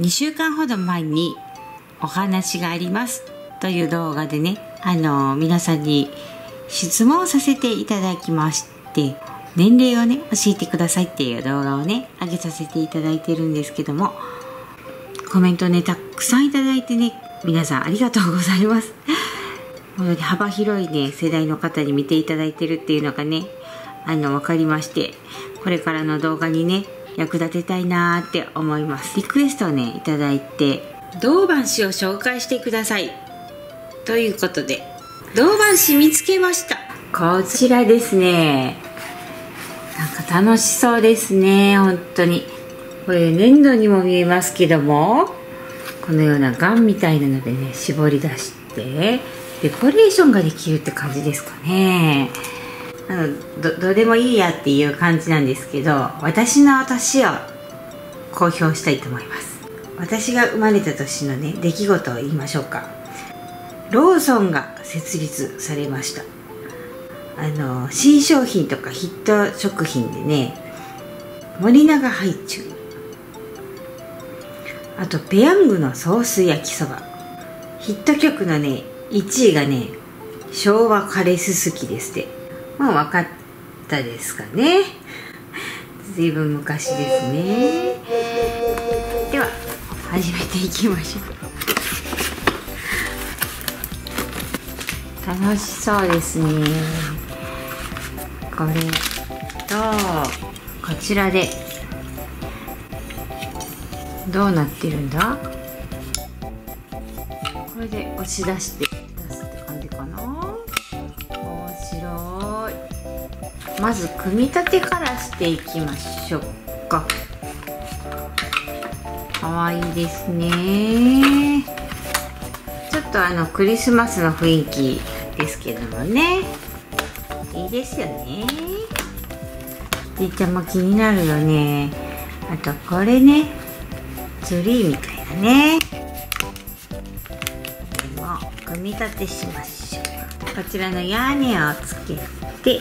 2週間ほど前にお話がありますという動画でね、皆さんに質問させていただきまして、年齢をね教えてくださいっていう動画をね上げさせていただいてるんですけども、コメントねたくさんいただいてね、皆さんありがとうございます。本当に幅広いね世代の方に見ていただいてるっていうのがね分かりまして、これからの動画にね役立てたいなーって思います。リクエストをねいただいて、銅板紙を紹介してくださいということで、銅板紙見つけました。こちらですね。なんか楽しそうですね。本当にこれ粘土にも見えますけども、このようなガンみたいなのでね絞り出してデコレーションができるって感じですかね。どうでもいいやっていう感じなんですけど、私の年を公表したいと思います。私が生まれた年のね出来事を言いましょうか。ローソンが設立されました。新商品とかヒット食品でね、森永ハイチュウ、あとペヤングのソース焼きそば、ヒット曲のね1位がね昭和カレススキですって。もう分かったですかね。ずいぶん昔ですね。では始めていきましょう。楽しそうですね。これとこちらでどうなってるんだ。これで押し出して出すって感じかな。面白い。まず組み立てからしていきましょうか。かわいいですね。ちょっとクリスマスの雰囲気ですけどもね、いいですよね。じいちゃんも気になるよね。あとこれね、ツリーみたいなね。これも組み立てしましょう。こちらの屋根をつけて、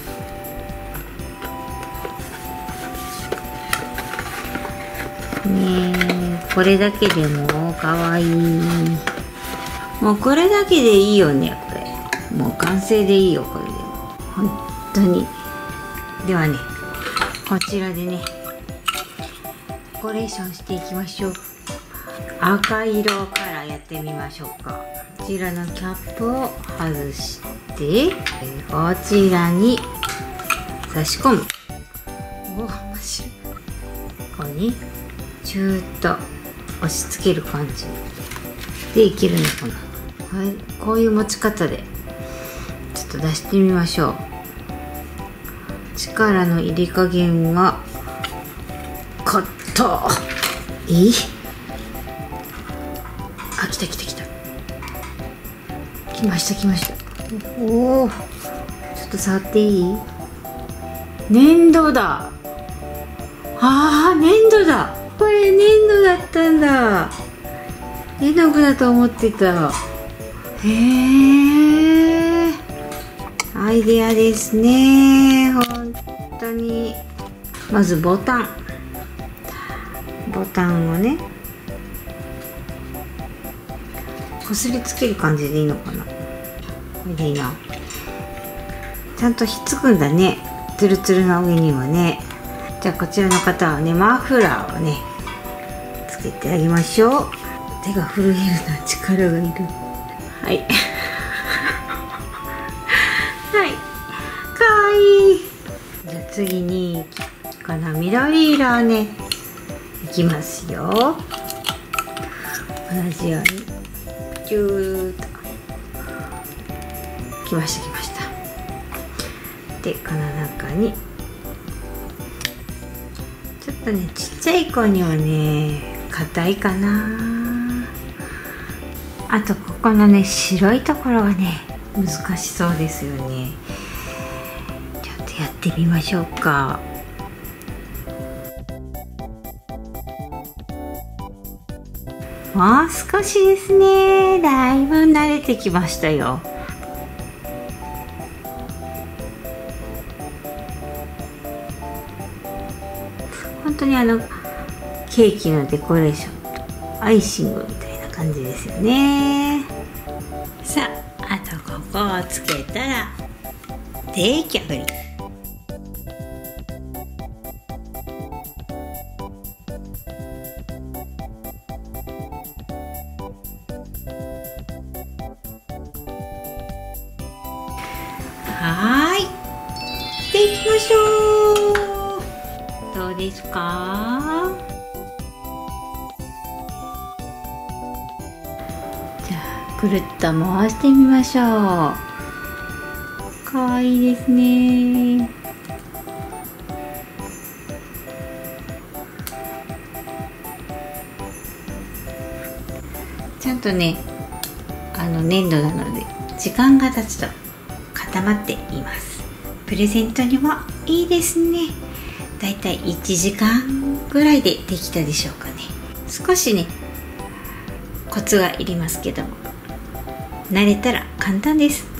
これだけでもかわいい。もうこれだけでいいよね。これもう完成でいいよ。これでも本当に。ではね、こちらでねデコレーションしていきましょう。赤色からやってみましょうか。こちらのキャップを外して、こちらに差し込む。お、面白い。ここにチューッと押し付ける感じでいけるのかな。はい、こういう持ち方でちょっと出してみましょう。力の入れ加減がカット。いい？あ、来た来た来た。来ました来ました。おお、ちょっと触っていい？粘土だ。あー、粘土だ。これ粘土だったんだ。絵の具だと思ってた。へえ、アイデアですね。本当に。まずボタンをねこすりつける感じでいいのかな。これでいいな。ちゃんとひっつくんだね、ツルツルの上にはね。じゃあこちらの方はねマフラーをねつけてあげましょう。手が震えるな、力がいる。はいはい、かわいい。じゃあ次にこの緑色をねいきますよ。同じようにギューッときましたきました。でこの中にちょっとねちっちゃい子にはね硬いかな。あとここのね白いところはね難しそうですよね。ちょっとやってみましょうか。もう少しですね。だいぶ慣れてきましたよ。本当にケーキのデコレーションアイシングみたいな感じですよね。さあ、あとここをつけたら出来上がり。はい、していきましょう。どうですか？じゃあくるっと回してみましょう。かわいいですね。ちゃんとね、粘土なので時間が経つと固まっています。プレゼントにもいいですね。だいたい1時間ぐらいでできたでしょうかね。少しねコツがいりますけども、慣れたら簡単です。